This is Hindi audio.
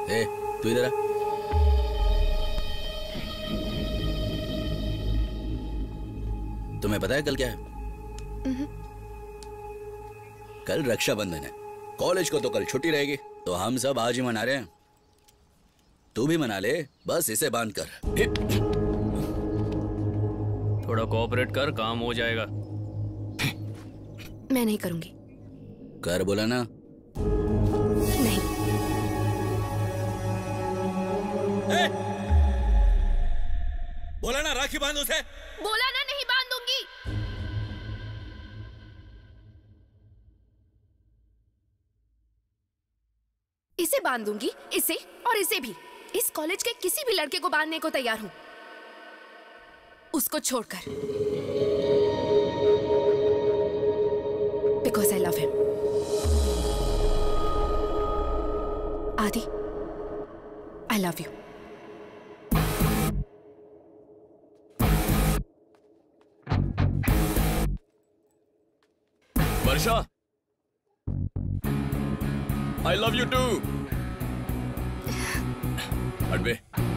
ए, तू इधर आ। तुम्हें पता है कल क्या है? कल रक्षाबंधन है। कॉलेज को तो कल छुट्टी रहेगी, तो हम सब आज ही मना रहे हैं। तू भी मना ले, बस इसे बांध कर। थोड़ा कोऑपरेट कर, काम हो जाएगा। मैं नहीं करूंगी। कर बोला ना। नहीं। बोला ना राखी बांध उसे। बोला ना नहीं बांधूंगी। इसे बांधूंगी, इसे और इसे भी। इस कॉलेज के किसी भी लड़के को बांधने को तैयार हूं, उसको छोड़कर। Because I love him. Adi, I love you. Varsha, I love you too. हट बे।